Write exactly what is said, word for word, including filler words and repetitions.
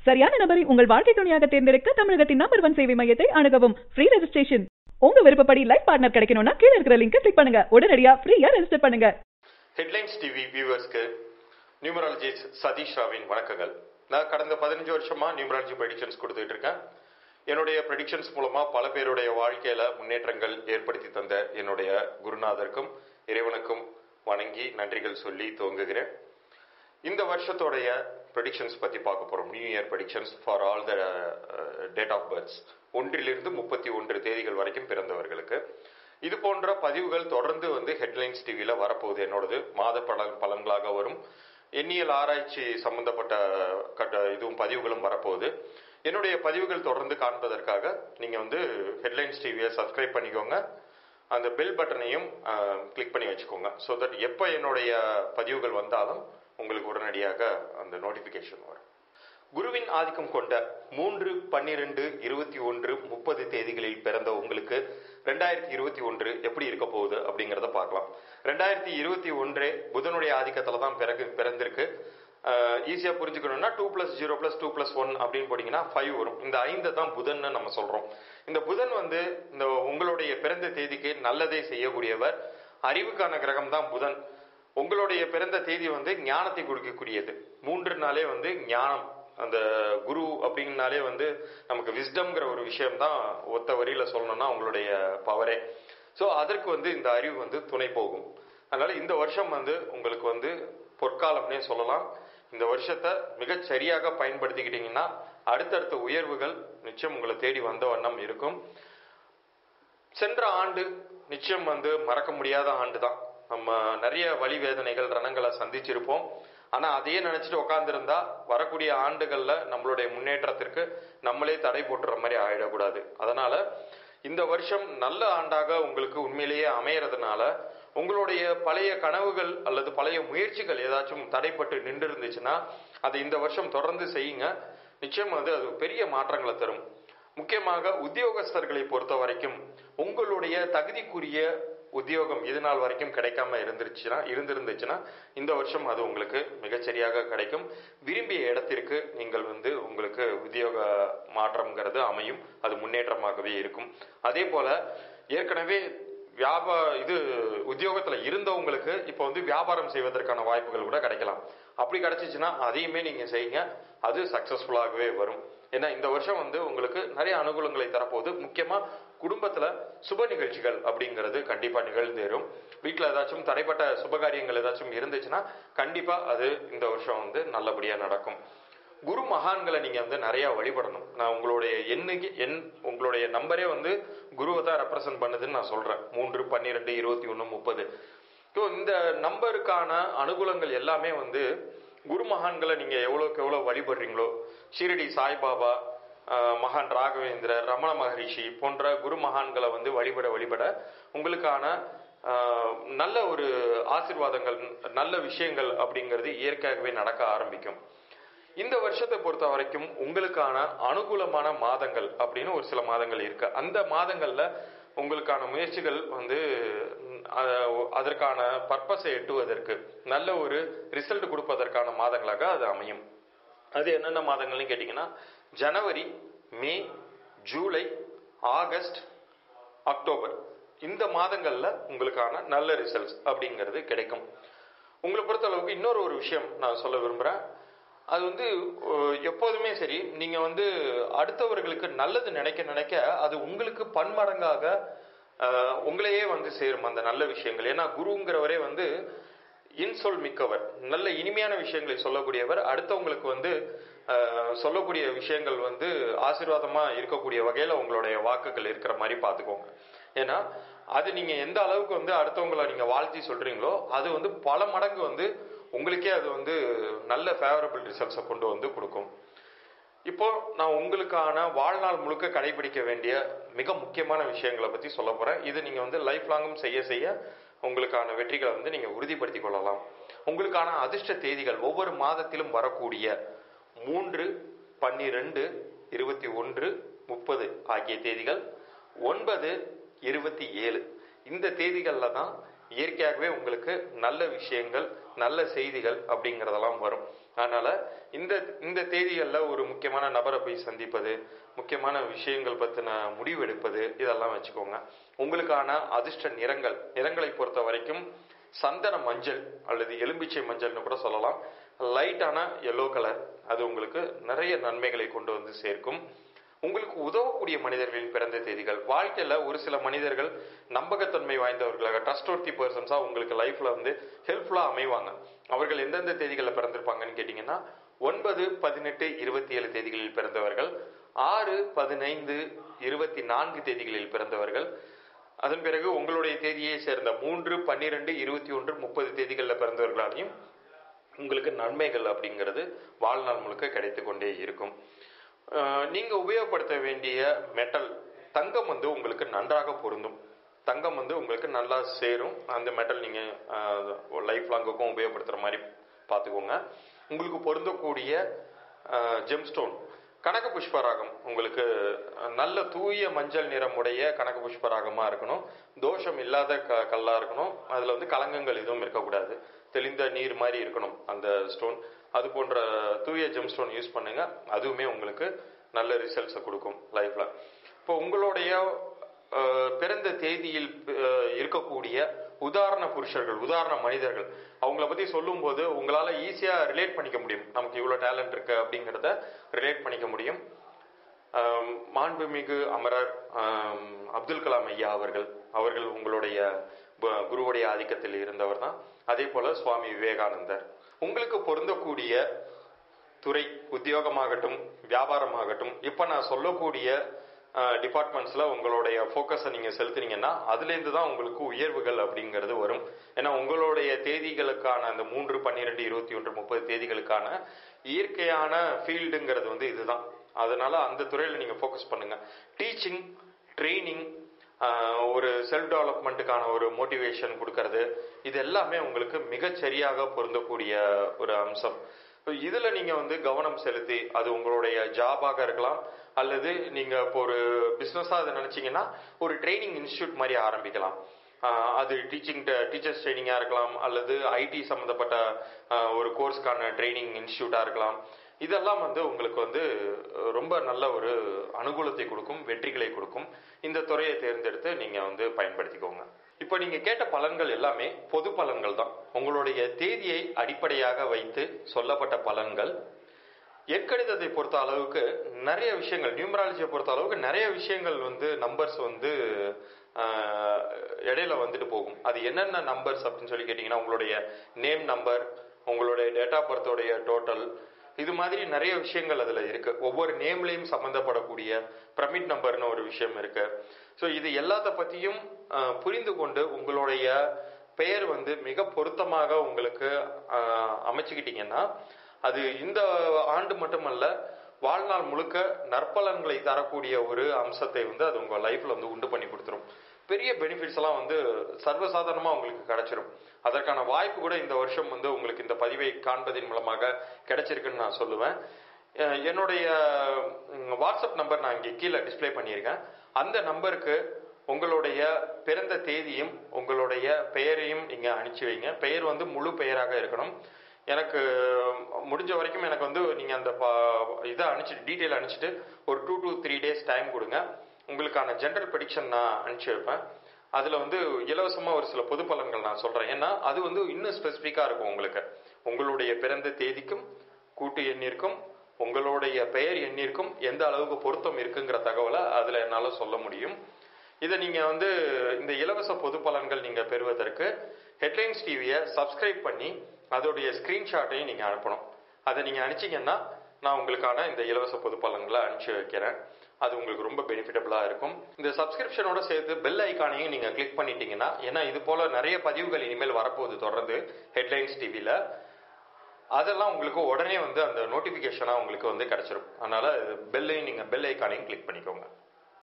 சரியான நபரை உங்கள் வாழ்க்கை துணையாக தேர்ந்தெடுக்க தமிழகத்தின் நம்பர் ஒன் சேவை மையத்தை அணுகவும். Free registration. உங்க விருப்பப்படி லைஃப் பார்ட்னர் கிடைக்கணும்னா கீழ இருக்கிற லிங்கை கிளிக் பண்ணுங்க. உடனடியா ஃப்ரீயா ரெஜிஸ்டர் பண்ணுங்க. ஹெட்லைன்ஸ் டிவி வியூவர்ஸ்க்கு நியூமராலஜிஸ்ட் சதீஷ் ராவின் வணக்கங்கள். நான் கடந்த பதினஞ்சு வருஷமா நியூமராலஜி ப்ரெடிக்ஷன்ஸ் கொடுத்துட்டு இருக்கேன். என்னுடைய ப்ரெடிக்ஷன்ஸ் மூலமா பல பேருடைய வாழ்க்கையில முன்னேற்றங்கள் ஏற்படுத்தி தந்த என்னுடைய குருநாதருக்கும் இறைவனுக்கும் வணங்கி நன்றிகள் சொல்லி துவங்குகிறேன். இந்த வருஷத்தோடைய ப்ரெடிக்ஷன்ஸ் பத்தி பார்க்க போறோம். New year predictions for all the date of births, ஒன்றிலிருந்து முப்பத்தி ஒன்று தேதிகள் வரைக்கும் பிறந்தவர்களுக்கு. இது போன்ற பதிவுகள் தொடர்ந்து வந்து ஹெட்லைன்ஸ் டிவியில வரப்போகுது. என்னோடது மாத பலன் பலன்களாக வரும். எண்ணியல் ஆராய்ச்சி சம்பந்தப்பட்ட கட்ட இதுவும் பதிவுகளும் வரப்போகுது. என்னுடைய பதிவுகள் தொடர்ந்து காண்பதற்காக நீங்க வந்து ஹெட்லைன்ஸ் டிவியை சப்ஸ்கிரைப் பண்ணிக்கோங்க. அந்த பெல் பட்டனையும் கிளிக் பண்ணி வச்சுக்கோங்க. ஸோ தட் எப்போ என்னுடைய பதிவுகள் வந்தாலும் உங்களுக்கு உடனடியாக அந்த நோட்டிபிகேஷன் வரும். குருவின் ஆதிக்கம் கொண்ட மூன்று பன்னிரெண்டு இருபத்தி ஒன்று முப்பது தேதிகளில் பிறந்த உங்களுக்கு ரெண்டாயிரத்தி இருபத்தி ஒன்று எப்படி இருக்க போகுது அப்படிங்கிறத பார்க்கலாம். ரெண்டாயிரத்தி இருபத்தி ஒன்று புதனுடைய ஆதிக்கத்துல தான் பிறகு பிறந்திருக்கு. ஈஸியா புரிஞ்சுக்கணும்னா two plus zero plus two plus one அப்படின்னு போட்டீங்கன்னா ஃபைவ் வரும். இந்த ஐந்து தான் புதன் நம்ம சொல்றோம். இந்த புதன் வந்து இந்த உங்களுடைய பிறந்த தேதிக்கு நல்லதை செய்யக்கூடியவர். அறிவுக்கான கிரகம் தான் புதன். உங்களுடைய பிறந்த தேதி வந்து ஞானத்தை கொடுக்கக்கூடியது. மூன்று நாளே வந்து ஞானம். அந்த குரு அப்படின்னாலே வந்து நமக்கு விஸ்டம்ங்கிற ஒரு விஷயம் தான் ஒத்த வரியில சொல்லணும்னா உங்களுடைய பவரே. ஸோ அதற்கு வந்து இந்த அறிவு வந்து துணை போகும். அதனால இந்த வருஷம் வந்து உங்களுக்கு வந்து பொற்காலம்னே சொல்லலாம். இந்த வருஷத்தை மிகச் சரியாக பயன்படுத்திக்கிட்டீங்கன்னா அடுத்தடுத்த உயர்வுகள் நிச்சயம் உங்களை தேடி வந்த வண்ணம் இருக்கும். சென்ற ஆண்டு நிச்சயம் வந்து மறக்க முடியாத ஆண்டு தான். நம்ம நிறைய வலி வேதனைகள் ரணங்களை சந்திச்சிருப்போம். ஆனா அதையே நினைச்சிட்டு உட்கார்ந்துருந்தா வரக்கூடிய ஆண்டுகள்ல நம்மளுடைய முன்னேற்றத்திற்கு நம்மளே தடை போட்டுற மாதிரி ஆயிடக்கூடாது. அதனால இந்த வருஷம் நல்ல ஆண்டாக உங்களுக்கு உண்மையிலேயே அமையறதுனால உங்களுடைய பழைய கனவுகள் அல்லது பழைய முயற்சிகள் ஏதாச்சும் தடைப்பட்டு நின்று இருந்துச்சுன்னா அதை இந்த வருஷம் தொடர்ந்து செய்யுங்க. நிச்சயம் வந்து அது பெரிய மாற்றங்களை தரும். முக்கியமாக உத்தியோகஸ்தர்களை பொறுத்த வரைக்கும் உங்களுடைய தகுதிக்குரிய உத்தியோகம் இது நாள் வரைக்கும் கிடைக்காம இருந்துருச்சுன்னா இருந்திருந்துச்சுன்னா இந்த வருஷம் அது உங்களுக்கு மிகச்சரியாக கிடைக்கும். விரும்பிய இடத்திற்கு நீங்கள் வந்து உங்களுக்கு உத்தியோக மாற்றம்ங்கிறது அமையும். அது முன்னேற்றமாகவே இருக்கும். அதே போல ஏற்கனவே வியாபார இது உத்தியோகத்துல இருந்தவங்களுக்கு இப்போ வந்து வியாபாரம் செய்வதற்கான வாய்ப்புகள் கூட கிடைக்கலாம். அப்படி கிடைச்சிச்சுன்னா அதையுமே நீங்க செய்யுங்க. அது சக்சஸ்ஃபுல்லாகவே வரும். ஏன்னா இந்த வருஷம் வந்து உங்களுக்கு நிறைய அனுகூலங்களை தரப்போகுது. முக்கியமா குடும்பத்துல சுப நிகழ்ச்சிகள் அப்படிங்கிறது கண்டிப்பா நிகழ்ந்தேறும். வீட்டுல ஏதாச்சும் தடைப்பட்ட சுபகாரியங்கள் ஏதாச்சும் இருந்துச்சுன்னா கண்டிப்பா அது இந்த வருஷம் வந்து நல்லபடியா நடக்கும். குரு மகான்களை நீங்க வந்து நிறைய வழிபடணும். நான் உங்களுடைய எண்ணுக்கு எண் உங்களுடைய நம்பரே வந்து குருவை தான் ரெப்ரசன்ட் பண்ணுதுன்னு நான் சொல்றேன். மூன்று பன்னிரெண்டு இருபத்தி ஒன்னு முப்பது. ஸோ இந்த நம்பருக்கான அனுகூலங்கள் எல்லாமே வந்து குரு மகான்களை நீங்க எவ்வளவுக்கு எவ்வளவு வழிபடுறீங்களோ, ஷிரடி சாய்பாபா, மகான் ராகவேந்திரர், ரமண மகரிஷி போன்ற குரு மகான்களை வந்து வழிபட வழிபட உங்களுக்கான நல்ல ஒரு ஆசீர்வாதங்கள் நல்ல விஷயங்கள் அப்படிங்கிறது இயற்கையாகவே நடக்க ஆரம்பிக்கும். இந்த வருஷத்தை பொறுத்த வரைக்கும் உங்களுக்கான அனுகூலமான மாதங்கள் அப்படின்னு ஒரு சில மாதங்கள் இருக்கு. அந்த மாதங்கள்ல உங்களுக்கான முயற்சிகள் வந்து அதற்கான பர்பஸை எட்டுவதற்கு நல்ல ஒரு ரிசல்ட் கொடுப்பதற்கான மாதங்களாக அது அமையும். அது என்னென்ன மாதங்கள்னு கேட்டீங்கன்னா ஜனவரி, மே, ஜூலை, ஆகஸ்ட், அக்டோபர் இந்த மாதங்கள்ல உங்களுக்கான நல்ல ரிசல்ட்ஸ் அப்படிங்கிறது கிடைக்கும். உங்களை பொறுத்த அளவுக்கு இன்னொரு ஒரு விஷயம் நான் சொல்ல விரும்புறேன். அது வந்து எப்போதுமே சரி, நீங்க வந்து அடுத்தவர்களுக்கு நல்லது நினைக்க நினைக்க அது உங்களுக்கு பன்மடங்காக உங்களையே வந்து சேரும் அந்த நல்ல விஷயங்கள். ஏன்னா குருங்கிறவரே வந்து இன்சொல் மிக்கவர், நல்ல இனிமையான விஷயங்களை சொல்லக்கூடியவர். அடுத்தவங்களுக்கு வந்து சொல்லக்கூடிய விஷயங்கள் வந்து ஆசீர்வாதமா இருக்கக்கூடிய வகையில உங்களுடைய வாக்குகள் இருக்கிற மாதிரி பாத்துக்கோங்க. ஏன்னா அது நீங்க எந்த அளவுக்கு வந்து அடுத்தவங்களை நீங்க வாழ்த்தி சொல்றீங்களோ அது வந்து பல மடங்கு வந்து உங்களுக்கே அது வந்து நல்ல ஃபேவரபிள் ரிசல்ட்ஸை கொண்டு வந்து கொடுக்கும். இப்போ நான் உங்களுக்கான வாழ்நாள் முழுக்க கடைபிடிக்க வேண்டிய மிக முக்கியமான விஷயங்களை பத்தி சொல்ல போறேன். இது நீங்க வந்து லைஃப் லாங்கும் செய்ய செய்ய உங்களுக்கான வெற்றிகளை வந்து நீங்க உறுதிப்படுத்திக் கொள்ளலாம். உங்களுக்கான அதிர்ஷ்ட தேதிகள் ஒவ்வொரு மாதத்திலும் வரக்கூடிய மூன்று பன்னிரெண்டு இருபத்தி ஒன்று முப்பது ஆகிய தேதிகள், ஒன்பது இருபத்தி ஏழு இந்த தேதிகள்ல தான் இயற்கையாகவே உங்களுக்கு நல்ல விஷயங்கள் நல்ல செய்திகள் அப்படிங்கிறதெல்லாம் வரும். அதனால இந்த இந்த தேதிகளில் ஒரு முக்கியமான நபரை போய் சந்திப்பது, முக்கியமான விஷயங்கள் பற்றின முடிவு எடுப்பது, இதெல்லாம் வச்சுக்கோங்க. உங்களுக்கான அதிர்ஷ்ட நிறங்கள் நிறங்களை பொறுத்த வரைக்கும் சந்தன மஞ்சள் அல்லது எலும்பிச்சை மஞ்சள்னு கூட சொல்லலாம். லைட்டான எல்லோ கலர், அது உங்களுக்கு நிறைய நன்மைகளை கொண்டு வந்து சேர்க்கும். உங்களுக்கு உதவக்கூடிய மனிதர்களின் பிறந்த தேதிகள், வாழ்க்கையில ஒரு சில மனிதர்கள் நம்பகத்தன்மை வாய்ந்தவர்களாக, ட்ரஸ்ட்வர்த்தி பர்சன்ஸா உங்களுக்கு லைஃப்ல வந்து ஹெல்ப்ஃபுல்லா அமைவாங்க. அவர்கள் எந்தெந்த தேதிகளில் பிறந்திருப்பாங்கன்னு கேட்டீங்கன்னா, ஒன்பது பதினெட்டு இருபத்தி ஏழு தேதிகளில் பிறந்தவர்கள், ஆறு பதினைந்து இருபத்தி நான்கு தேதிகளில் பிறந்தவர்கள், அதன் பிறகு உங்களுடைய தேதியை சேர்ந்த மூன்று பன்னிரெண்டு இருபத்தி ஒன்று முப்பது தேதிகளில் பிறந்தவர்களாலையும் உங்களுக்கு நன்மைகள் அப்படிங்கிறது வாழ்நாள் முழுக்க கிடைத்து கொண்டே இருக்கும். நீங்க உபயோகப்படுத்த வேண்டிய மெட்டல் தங்கம் வந்து உங்களுக்கு நன்றாக பொருந்தும். தங்கம் வந்து உங்களுக்கு நல்லா சேரும். அந்த மெட்டல் நீங்க லைஃப் லாங்குக்கும் உபயோகப்படுத்துற மாதிரி பார்த்துக்கோங்க. உங்களுக்கு பொருந்தக்கூடிய ஜெம்ஸ்டோன் கனக புஷ்பராகம், உங்களுக்கு நல்ல தூய மஞ்சள் நிறமுடைய கனக புஷ்பராகமா இருக்கணும். தோஷம் இல்லாத க கல்லா இருக்கணும். அதுல வந்து கலங்கங்கள் எதுவும் இருக்கக்கூடாது. தெளிந்த நீர் மாதிரி இருக்கணும் அந்த ஸ்டோன். அது போன்ற தூய ஜெம் ஸ்டோன் யூஸ் பண்ணுங்க. அதுவுமே உங்களுக்கு நல்ல ரிசல்ட்ஸை கொடுக்கும் லைஃப்ல. இப்போ உங்களுடைய பிறந்த தேதியில் இருக்கக்கூடிய உதாரண புருஷர்கள், உதாரண மனிதர்கள், அவங்கள பத்தி சொல்லும் போது உங்களால ஈஸியா ரிலேட் பண்ணிக்க முடியும். நமக்கு இவ்வளவு டேலண்ட் இருக்கு அப்படிங்கிறத ரிலேட் பண்ணிக்க முடியும். மாண்புமிகு அமரர் அப்துல் கலாம் ஐயா அவர்கள் அவர்கள் உங்களுடைய குருவுடைய ஆதிக்கத்தில் இருந்தவர் தான். அதே போல சுவாமி விவேகானந்தர். உங்களுக்கு பொருந்தக்கூடிய துறை, உத்தியோகமாகட்டும் வியாபாரமாகட்டும், இப்ப நான் சொல்லக்கூடிய டிபார்ட்மெண்ட்ஸ்ல உங்களுடைய போக்கஸை நீங்க செலுத்தினீங்கன்னா அதுலேருந்து தான் உங்களுக்கு உயர்வுகள் அப்படிங்கிறது வரும். ஏன்னா உங்களுடைய தேதிகளுக்கான அந்த மூன்று பன்னிரெண்டு இருபத்தி ஒன்று முப்பது தேதிகளுக்கான இயற்கையான ஃபீல்டுங்கிறது வந்து இதுதான். அதனால அந்த துறையில நீங்க போக்கஸ் பண்ணுங்க. டீச்சிங், ட்ரைனிங், ஒரு செல்ஃப் டெவலப்மெண்ட்டுக்கான ஒரு மோட்டிவேஷன் கொடுக்கறது, இது எல்லாமே உங்களுக்கு மிகச்சரியாக பொருந்தக்கூடிய ஒரு அம்சம். இதுல நீங்க வந்து கவனம் செலுத்தி, அது உங்களுடைய ஜாபாக இருக்கலாம், அல்லது நீங்க இப்போ ஒரு பிசினஸா அதை நினைச்சீங்கன்னா ஒரு ட்ரைனிங் இன்ஸ்டியூட் மாதிரி ஆரம்பிக்கலாம். அது டீச்சிங் டீச்சர்ஸ் ட்ரைனிங்கா இருக்கலாம், அல்லது ஐடி சம்பந்தப்பட்ட ஒரு கோர்ஸ்க்கான ட்ரைனிங் இன்ஸ்டியூட்டா இருக்கலாம். இதெல்லாம் வந்து உங்களுக்கு வந்து ரொம்ப நல்ல ஒரு அனுகூலத்தை கொடுக்கும், வெற்றிகளை கொடுக்கும். இந்த துறையை தேர்ந்தெடுத்து நீங்க வந்து பயன்படுத்திக்கோங்க. இப்ப நீங்க கேட்ட பலன்கள் எல்லாமே பொது பலன்கள் தான். உங்களுடைய தேதியை அடிப்படையாக வைத்து சொல்லப்பட்ட பலன்கள். எற்கணிதத்தை பொறுத்த அளவுக்கு நிறைய விஷயங்கள், நியூமராலஜியை பொறுத்த அளவுக்கு நிறைய விஷயங்கள் வந்து நம்பர்ஸ் வந்து இடையில வந்துட்டு போகும். அது என்னென்ன நம்பர்ஸ் அப்படின்னு சொல்லி கேட்டீங்கன்னா, உங்களுடைய நேம் நம்பர், உங்களுடைய டேட் ஆஃப் பர்த்தோடைய டோட்டல், இது மாதிரி நிறைய விஷயங்கள் அதுல இருக்கு. ஒவ்வொரு நேம்லையும் சம்பந்தப்படக்கூடிய பிரமிட் நம்பர்னு ஒரு விஷயம் இருக்கு. ஸோ இது எல்லாத்த பத்தியும் புரிந்து கொண்டு உங்களுடைய பெயர் வந்து மிக பொருத்தமாக உங்களுக்கு அமைச்சுக்கிட்டீங்கன்னா, அது இந்த ஆண்டு மட்டுமல்ல வாழ்நாள் முழுக்க நற்பலன்களை தரக்கூடிய ஒரு அம்சத்தை வந்து அது உங்க லைஃப்ல வந்து உண்டு பண்ணி கொடுத்துரும். பெரிய பெனிஃபிட்ஸ் எல்லாம் வந்து சர்வசாதாரணமா உங்களுக்கு கிடைச்சிரும். அதற்கான வாய்ப்பு கூட இந்த வருஷம் வந்து உங்களுக்கு இந்த பதிவை காண்பதின் மூலமாக கிடைச்சிருக்குன்னு நான் சொல்லுவேன். என்னுடைய வாட்ஸ்அப் நம்பர் நான் இங்கே கீழே டிஸ்பிளே பண்ணியிருக்கேன். அந்த நம்பருக்கு உங்களுடைய பிறந்த தேதியும் உங்களுடைய பெயரையும் நீங்க அனுப்பிச்சு வைங்க. பெயர் வந்து முழு பெயராக இருக்கணும். எனக்கு முடிஞ்ச வரைக்கும் எனக்கு வந்து நீங்க அந்த இதை அனுப்பிச்சிட்டு டீட்டெயில் அனுப்பிச்சிட்டு ஒரு two to three days time கொடுங்க. உங்களுக்கான ஜென்ரல் ப்ரெடிக்ஷன் நான் அனுப்பிச்சு வைப்பேன். அதுல வந்து இலவசமா ஒரு சில பொது பலன்கள் நான் சொல்றேன். ஏன்னா அது வந்து இன்னும் ஸ்பெசிஃபிக்கா இருக்கும். உங்களுக்கு உங்களுடைய பிறந்த தேதிக்கும் கூட்டு எண்ணிற்கும் உங்களுடைய பெயர் எண்ணிற்கும் எந்த அளவுக்கு பொருத்தம் இருக்குங்கிற தகவலை அதுல என்னால சொல்ல முடியும். இதை நீங்க வந்து இந்த இலவச பொது பலன்கள் நீங்க பெறுவதற்கு ஹெட்லைன்ஸ் டிவியை சப்ஸ்கிரைப் பண்ணி அதோடைய ஸ்கிரீன்ஷாட்டையும் நீங்க அனுப்பணும். அதை நீங்க அனுப்பிச்சீங்கன்னா நான் உங்களுக்கான இந்த இலவச பொது பலன்களை அனுப்பிச்சு வைக்கிறேன். அது உங்களுக்கு ரொம்ப பெனிஃபிட்டபிளா இருக்கும். இந்த சப்ஸ்கிரிப்ஷனோட சேர்த்து பெல் ஐக்கானையும் நீங்க கிளிக் பண்ணிட்டீங்கன்னா, ஏன்னா இது போல நிறைய பதிவுகள் இனிமேல் வரப்போகுது தொடர்ந்து ஹெட்லைன்ஸ் டிவில, அதெல்லாம் உங்களுக்கு உடனே வந்து அந்த நோட்டிபிகேஷனா உங்களுக்கு வந்து கிடைச்சிடும். அதனால பெல்லையும் நீங்க பெல் ஐக்கானையும் கிளிக் பண்ணிக்கோங்க.